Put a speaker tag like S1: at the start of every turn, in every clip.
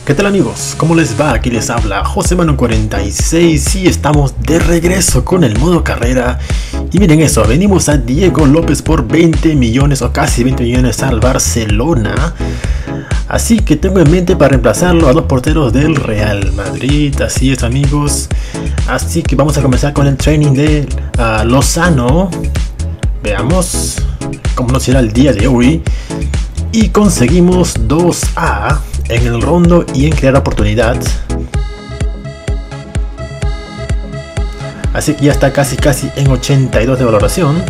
S1: ¿Qué tal amigos? ¿Cómo les va? Aquí les habla Josemano46 y estamos de regreso con el modo carrera. Y miren eso, venimos a Diego López por 20 millones o casi 20 millones al Barcelona. Así que tengo en mente para reemplazarlo a dos porteros del Real Madrid. Así es amigos. Así que vamos a comenzar con el training de Lozano. Veamos cómo nos será el día de hoy. Y conseguimos 2A en el rondo y en crear oportunidad. Así que ya está casi en 82 de valoración.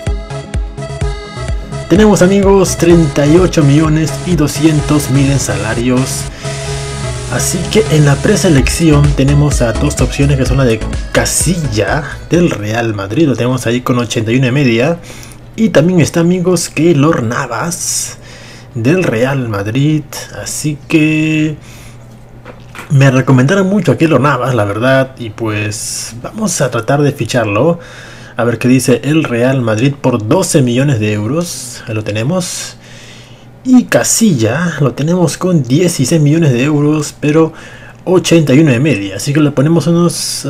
S1: Tenemos amigos 38 millones y 200 mil en salarios. Así que en la preselección tenemos a dos opciones que son la de Casilla del Real Madrid. Lo tenemos ahí con 81 de media. Y también está amigos Keylor Navas del Real Madrid. Así que me recomendaron mucho a Keylor Navas, la verdad. Y pues vamos a tratar de ficharlo. A ver qué dice el Real Madrid por 12 millones de euros. Ahí lo tenemos. Y Casilla lo tenemos con 16 millones de euros, pero 81 de media. Así que le ponemos unos...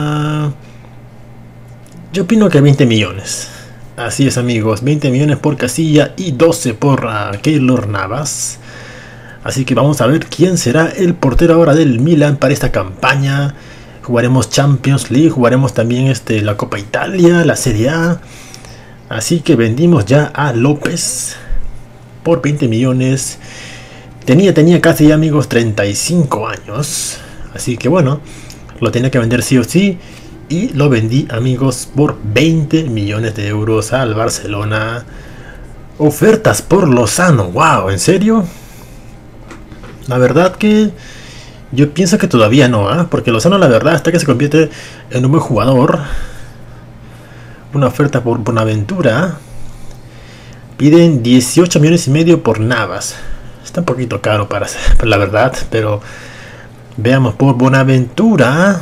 S1: yo opino que 20 millones. Así es amigos, 20 millones por Casilla y 12 por Keylor Navas. Así que vamos a ver quién será el portero ahora del Milan para esta campaña. Jugaremos Champions League, jugaremos también la Copa Italia, la Serie A. Así que vendimos ya a López por 20 millones. Tenía casi ya amigos 35 años. Así que bueno, lo tenía que vender sí o sí. Y lo vendí amigos por 20 millones de euros al Barcelona. Ofertas por Lozano, wow, ¿en serio? La verdad que yo pienso que todavía no, porque Lozano la verdad hasta que se convierte en un buen jugador. Una oferta por Bonaventura. Piden 18 millones y medio por Navas. Está un poquito caro para la verdad, pero veamos por Bonaventura.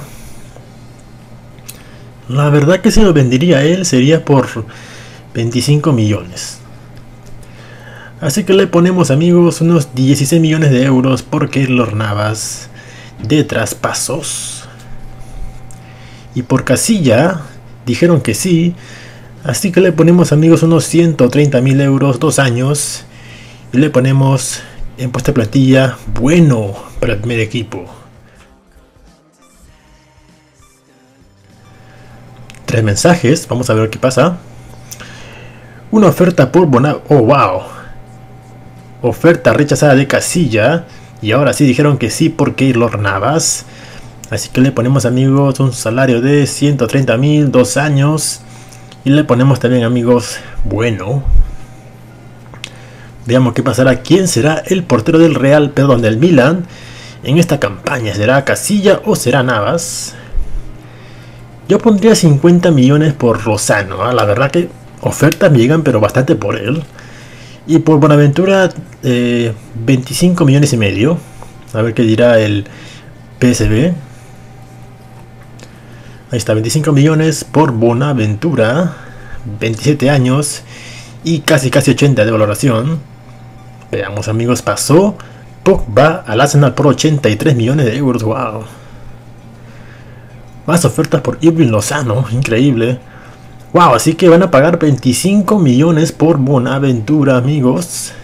S1: La verdad que si lo vendería a él sería por 25 millones. Así que le ponemos amigos unos 16 millones de euros por Keylor Navas de traspasos. Y por Casilla dijeron que sí. Así que le ponemos amigos unos 130 mil euros, 2 años. Y le ponemos en puesta de plantilla bueno para el primer equipo. 3 mensajes, vamos a ver qué pasa. Una oferta por oh wow. Oferta rechazada de Casilla. Y ahora sí dijeron que sí por Keylor Navas. Así que le ponemos amigos un salario de 130 mil, 2 años. Y le ponemos también amigos bueno. Veamos qué pasará. ¿Quién será el portero del del Milan en esta campaña? ¿Será Casilla o será Navas? Yo pondría 50 millones por Lozano, la verdad que ofertas me llegan pero bastante por él. Y por Bonaventura 25 millones y medio. A ver qué dirá el PSV. Ahí está, 25 millones por Bonaventura. 27 años y casi 80 de valoración. Veamos amigos, pasó Pogba al Arsenal por 83 millones de euros, wow. Más ofertas por Irving Lozano, increíble. Wow, así que van a pagar 25 millones por Bonaventura, amigos.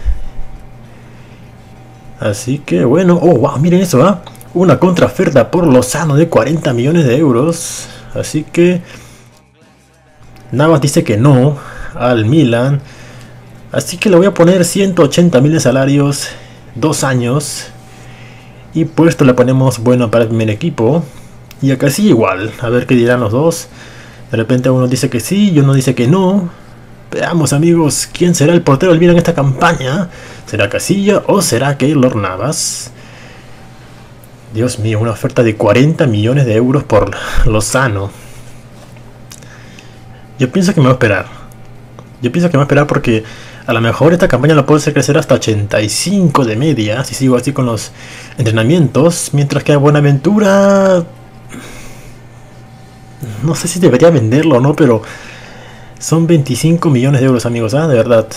S1: Así que bueno, oh wow, miren eso, una contraoferta por Lozano de 40 millones de euros. Así que Navas dice que no al Milan. Así que le voy a poner 180 mil de salarios, 2 años. Y puesto le ponemos bueno para el primer equipo. Y acá sí igual, a ver qué dirán los dos. De repente uno dice que sí y uno dice que no. Veamos amigos, ¿quién será el portero del Milan en esta campaña? ¿Será Casilla o será Keylor Navas? Dios mío, una oferta de 40 millones de euros por Lozano. Yo pienso que me va a esperar. Porque a lo mejor esta campaña la puedo hacer crecer hasta 85 de media. Si sigo así con los entrenamientos. Mientras que a Bonaventura... no sé si debería venderlo o no, pero son 25 millones de euros amigos, de verdad.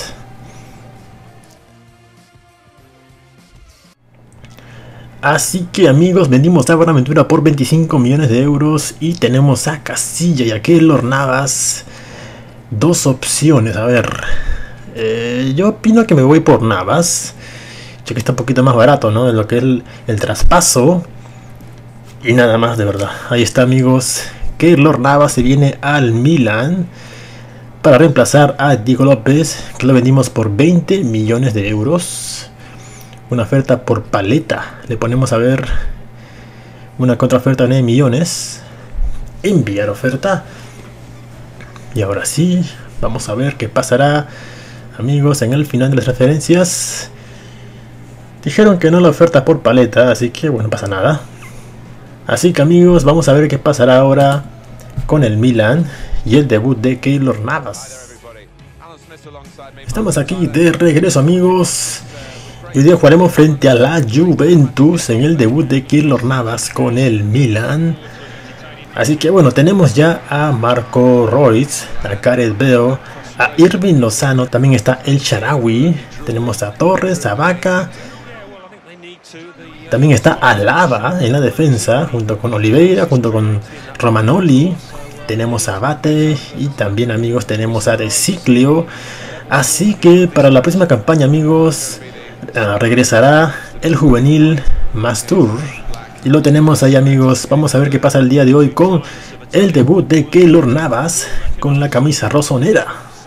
S1: Así que amigos, vendimos a Buenaventura por 25 millones de euros y tenemos a Casilla y a Keylor Navas. Dos opciones, a ver. Yo opino que me voy por Navas, ya que está un poquito más barato, ¿no? En lo que es el traspaso. Y nada más, de verdad. Ahí está, amigos. Keylor Navas se viene al Milan para reemplazar a Diego López, que lo vendimos por 20 millones de euros. Una oferta por paleta. Le ponemos a ver una contraoferta de 9 millones. Enviar oferta. Y ahora sí, vamos a ver qué pasará, amigos, en el final de las referencias. Dijeron que no la oferta por paleta, así que bueno, no pasa nada. Así que amigos, vamos a ver qué pasará ahora con el Milan y el debut de Keylor Navas. Estamos aquí de regreso, amigos. Y hoy día jugaremos frente a la Juventus en el debut de Keylor Navas con el Milan. Así que bueno, tenemos ya a Marco Reus, a Gareth Bale, a Irving Lozano, también está El Shaarawy, tenemos a Torres, a Vaca, también está Alaba en la defensa, junto con Oliveira, junto con Romagnoli, tenemos a Abate y también, amigos, tenemos a De Sciglio. Así que para la próxima campaña, amigos, regresará el juvenil Mastur. Y lo tenemos ahí, amigos. Vamos a ver qué pasa el día de hoy con el debut de Keylor Navas con la camisa rosonera.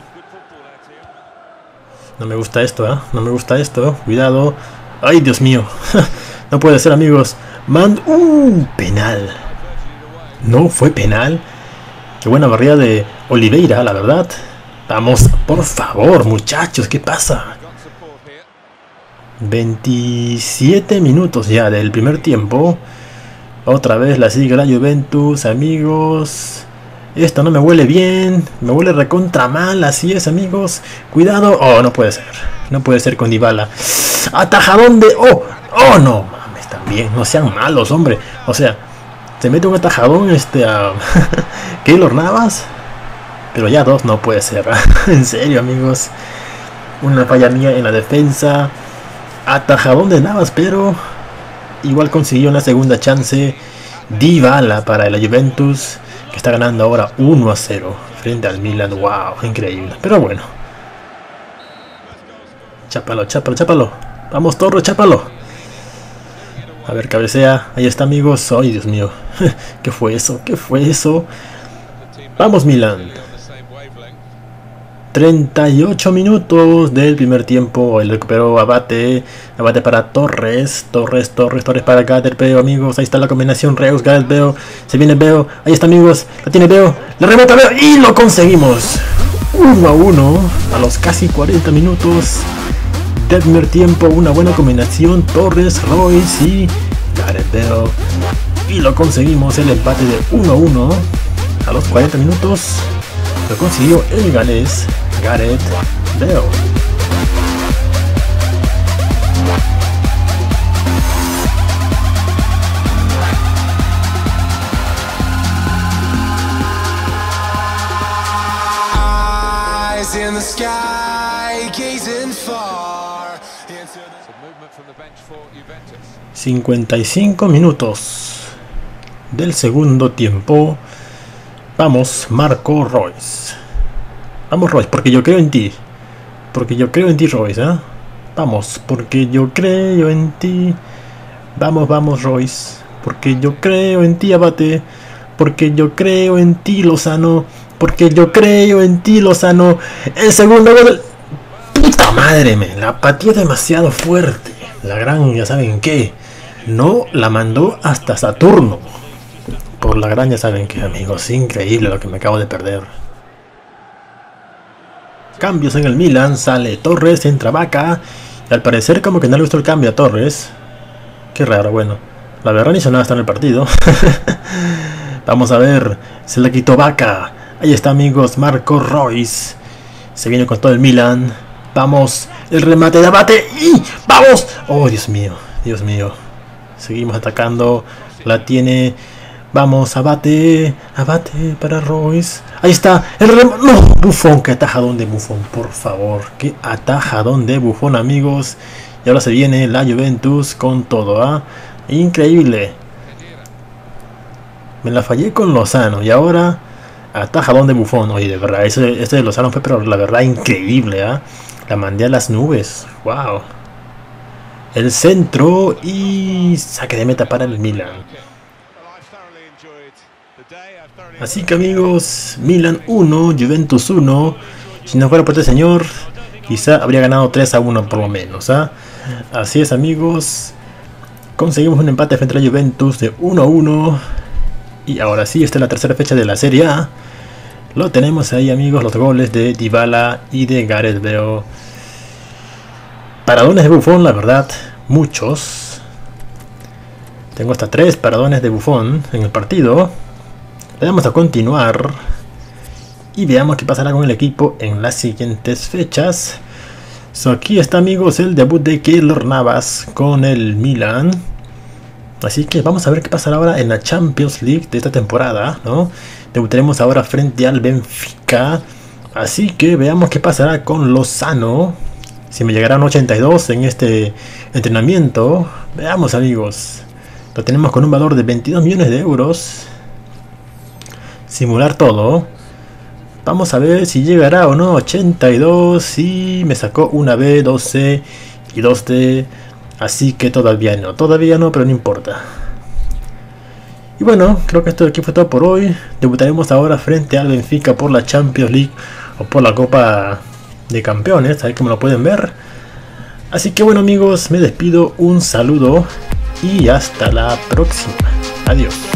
S1: No me gusta esto, ¿eh? No me gusta esto. Cuidado. ¡Ay, Dios mío! No puede ser, amigos. Penal. No fue penal. Qué buena barrida de Oliveira, la verdad. Vamos, por favor, muchachos. ¿Qué pasa? 27 minutos ya del primer tiempo. Otra vez la sigue la Juventus, amigos. Esto no me huele bien. Me huele recontra mal. Así es, amigos. Cuidado. Oh, no puede ser. No puede ser con Dybala. Atajadón de... Oh, no mames, también. No sean malos, hombre. O sea, se mete un atajadón a Keylor Navas. Pero ya dos no puede ser. En serio, amigos. Una falla mía en la defensa. Atajadón de Navas, pero igual consiguió una segunda chance. Dybala para la Juventus, que está ganando ahora 1-0 frente al Milan. Wow, increíble. Pero bueno. Chápalo, chápalo, chápalo. Vamos, Torres, chápalo. A ver, cabecea. Ahí está, amigos. Ay, Dios mío. ¿Qué fue eso? ¿Qué fue eso? Vamos, Milan. 38 minutos del primer tiempo. El recuperó Abate. Abate para Torres. Torres para Gareth Bale, amigos. Ahí está la combinación Reus, Gareth Bale. Se viene Bale. Ahí está, amigos. La tiene Bale. Le remata Bale. Y lo conseguimos. 1-1 a los casi 40 minutos del primer tiempo. Una buena combinación. Torres, Reus y Gareth Bale. Y lo conseguimos. El empate de 1-1 a los 40 minutos. Lo consiguió el galés Gareth Bale. Eyes in the sky, gazing far into the movement from the bench for Juventus. 55 minutos del segundo tiempo. Vamos, Marco Reus. Vamos, Reus, porque yo creo en ti. Porque yo creo en ti, Reus, ¿eh? Vamos, porque yo creo en ti. Vamos, vamos, Reus. Porque yo creo en ti, Abate. Porque yo creo en ti, Lozano. Porque yo creo en ti, Lozano. El segundo gol. ¡Puta madre, me! La pateó demasiado fuerte. La gran, ya saben qué. No la mandó hasta Saturno. Por la gran, ya saben que, amigos, increíble lo que me acabo de perder. Cambios en el Milan, sale Torres, entra Vaca. Y al parecer como que no le gustó el cambio a Torres. Qué raro, bueno. La verdad ni sonaba hasta en el partido. Vamos a ver, se le quitó Vaca. Ahí está, amigos, Marco Reus. Se viene con todo el Milan. Vamos, el remate de Abate. ¡Y vamos! Oh, Dios mío, Dios mío. Seguimos atacando. La tiene... Vamos, Abate para Reus. Ahí está, el remate. ¡No! Buffon, qué atajadón de Buffon, por favor. Qué atajadón de Buffon, amigos. Y ahora se viene la Juventus con todo, ¿ah? Increíble. Me la fallé con Lozano y ahora atajadón de Buffon. Oye, de verdad, ese de Lozano fue, pero la verdad, increíble, ¿ah? La mandé a las nubes. Wow. El centro y saque de meta para el Milan. Así que amigos, Milan 1, Juventus 1. Si no fuera por este señor, quizá habría ganado 3-1 por lo menos, ¿ah? Así es amigos. Conseguimos un empate frente a la Juventus de 1-1. Y ahora sí, esta es la tercera fecha de la Serie A. Lo tenemos ahí amigos, los goles de Dybala y de Gareth Bale. Paradones de Buffon, la verdad, muchos. Tengo hasta 3 paradones de Buffon en el partido. Le damos a continuar. Y veamos qué pasará con el equipo en las siguientes fechas. Aquí está amigos el debut de Keylor Navas con el Milan. Así que vamos a ver qué pasará ahora en la Champions League de esta temporada, ¿no? Debutaremos ahora frente al Benfica. Así que veamos qué pasará con Lozano. Si me llegará un 82 en este entrenamiento. Veamos amigos. Lo tenemos con un valor de 22 millones de euros. Simular todo. Vamos a ver si llegará o no. 82. Y me sacó una B, 2C y 2D. Así que todavía no, pero no importa. Y bueno, creo que esto de aquí fue todo por hoy. Debutaremos ahora frente al Benfica por la Champions League o por la Copa de Campeones, ahí como lo pueden ver. Así que bueno amigos, me despido, un saludo y hasta la próxima. Adiós.